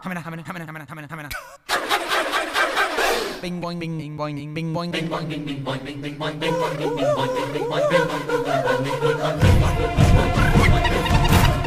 Bing boing bing bing boing bing boing bing boing bing boing bing boing bing boing bing boing bing boing bing boing bing boing bing